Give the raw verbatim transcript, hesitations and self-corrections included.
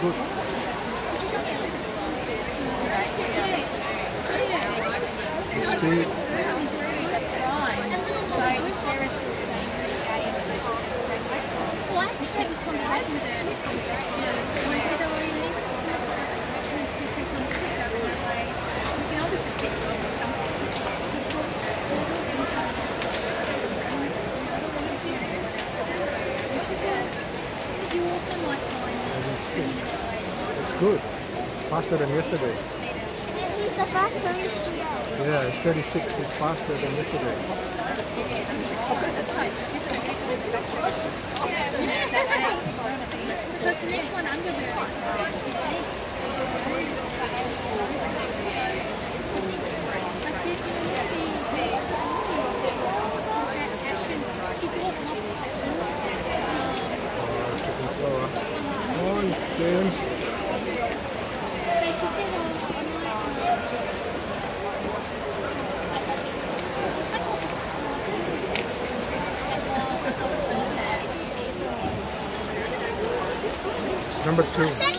good. Crispy. It's good. It's faster than yesterday. It's the faster yesterday. Yeah, it's thirty-six. It's faster than yesterday. That's the next one under Oh, James. Number two.